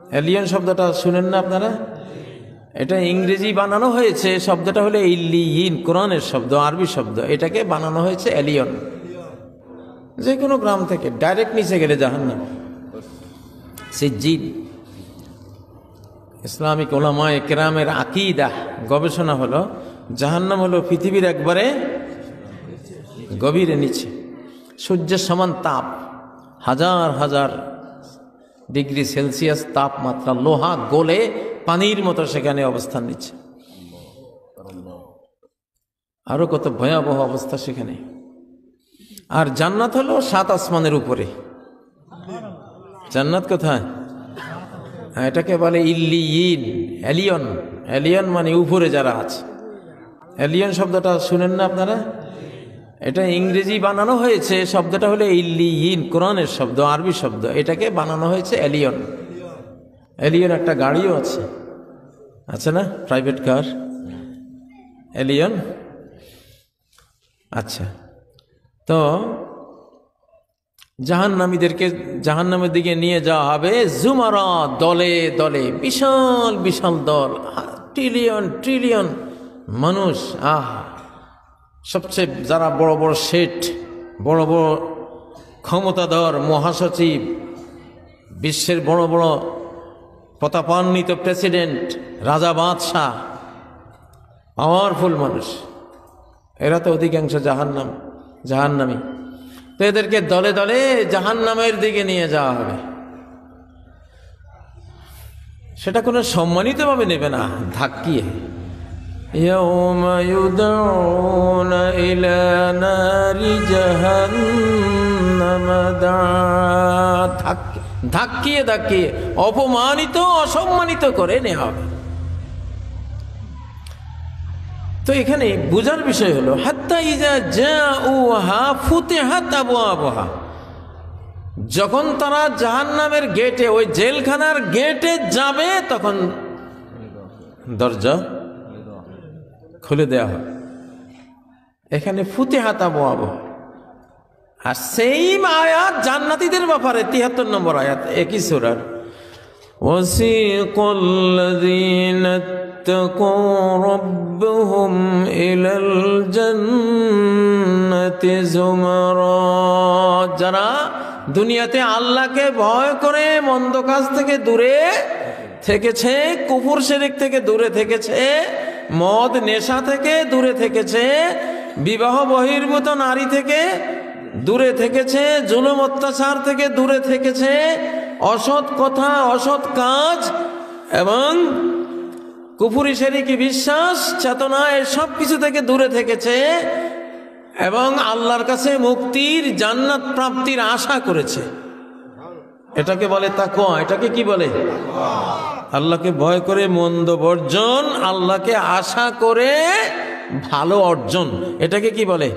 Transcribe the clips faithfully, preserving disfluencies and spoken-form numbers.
Allion শব্দটা শুনেন না আপনারা? এটা ইংরেজি বানানো হয়েছে, শব্দটা হলো ইল্লিয়িন, কোরআনের শব্দ, আরবি শব্দ। এটাকে বানানো হয়েছে এলিয়ন। যে কোনো গ্রাম থেকে ডাইরেক্ট নিচে গেলে জাহান্নাম। সিজ্জিন। ইসলামিক উলামায়ে কেরামের আকীদা গবেষণা হলো জাহান্নাম হলো পৃথিবীর একবারে গভীরে নিচে, সূর্যের সমান তাপ, হাজার হাজার ডিগ্রি সেলসিয়াস তাপমাত্রা, লোহা গলে পানির মতো সেখানে অবস্থান নিচ্ছে। আরো কত ভয়াবহ অবস্থা সেখানে। আর জান্নাত হলো সাত আসমানের উপরে। জান্নাত কোথায়? এটাকে বলে ইল্লিয়িন, এলিয়ন। এলিয়ন মানে উপরে যারা আছে। এলিয়ন শব্দটা শুনেন না আপনারা? এটা ইংরেজি বানানো হয়েছে, শব্দটা হলো ইল্লিয়িন, কোরআনের শব্দ, আরবি শব্দ। এটাকে বানানো হয়েছে এলিয়ন। এলিয়ন একটা গাড়িও আছে, আছে না? প্রাইভেট কার এলিয়ন। আচ্ছা, তো জাহান্নামীদেরকে জাহান্নামের দিকে নিয়ে যাওয়া হবে জুমারা, দলে দলে, বিশাল বিশাল দল, ট্রিলিয়ন ট্রিলিয়ন মানুষ। আহ সবচেয়ে যারা বড় বড় শেঠ, বড় বড় ক্ষমতাধর মহাসচিব, বিশ্বের বড় বড় প্রতাপান্বিত প্রেসিডেন্ট, রাজা বাদশাহ, পাওয়ারফুল মানুষ, এরা তো অধিকাংশ জাহান্নাম জাহান্নামী। তো এদেরকে দলে দলে জাহান্নামের দিকে নিয়ে যাওয়া হবে। সেটা কোনো সম্মানিত ভাবে নেবে না, ধাক্কিয়ে। ইয়াউমা ইউদউনা ইলা নারি জাহান্নাম দা, ধাক্কিয়ে ধাক্কিয়ে অপমানিত অসম্মানিত করে নেওয়া হবে। তো এখানে বুঝার বিষয় হলো হাত্তা ইজা জাউহা ফুতিহাত আবওয়াবুহা, যখন তারা জাহান্নামের গেটে, ওই জেলখানার গেটে যাবে, তখন দরজা খুলে দেওয়া হবে। এখানে ফুতিহাত আবওয়াবুহা। আর সেম আয়াত জান্নাতীদের ব্যাপারে তিয়াত্তর নম্বর আয়াত একই সূরার, ওয়াসিকাল্লাযীনা ইত্তাকু রাব্বাহুম ইলাল জান্নাতি যুমারা, যারা দুনিয়াতে আল্লাহকে ভয় করে মন্দ কাজ থেকে দূরে থেকেছে, কুফর শিরক থেকে দূরে থেকেছে, মদ নেশা থেকে দূরে থেকেছে, বিবাহ বহির্ভূত নারী থেকে দূরে থেকেছে, জুলুম অত্যাচার থেকে দূরে থেকেছে, অসৎ কথা, অসৎ কাজ এবং কুফরি শিরকি বিশ্বাস চেতনা, সব কিছু থেকে দূরে থেকেছে এবং আল্লাহর কাছে মুক্তির, জান্নাত প্রাপ্তির আশা করেছে। এটাকে বলে তাকওয়া। এটাকে কি বলে? আল্লাহকে ভয় করে মন্দ বর্জন, আল্লাহকে আশা করে ভালো অর্জন, এটাকে কি বলে?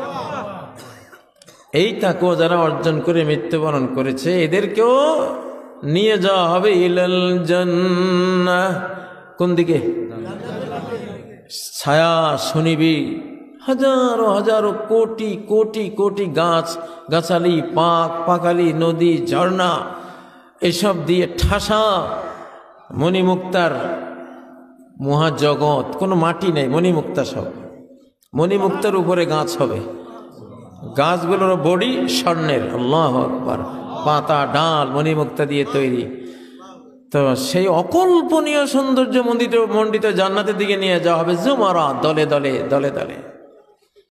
এই তাকওয়া যারা অর্জন করে মৃত্যুবরণ করেছে, এদেরকেও নিয়ে যাওয়া হবে ইলাল জান্নাহ। কোন দিকে? ছায়া শুনিবি, হাজারো হাজারো কোটি কোটি কোটি গাছ গাছালি, পাক পাকালি, নদী, ঝর্ণা, এসব দিয়ে ঠাসা মণিমুক্তার মহাজগৎ। কোনো মাটি নেই, মণিমুক্তা সব। মণিমুক্তার উপরে গাছ হবে, গাছগুলোর বডি স্বর্ণের, আল্লাহু আকবার, পাতা ডাল মণিমুক্তা দিয়ে তৈরি। তো সেই অকল্পনীয় সৌন্দর্য মণ্ডিত মণ্ডিত জান্নাতের দিকে নিয়ে যাওয়া হবে জুমারা, দলে দলে দলে দলে।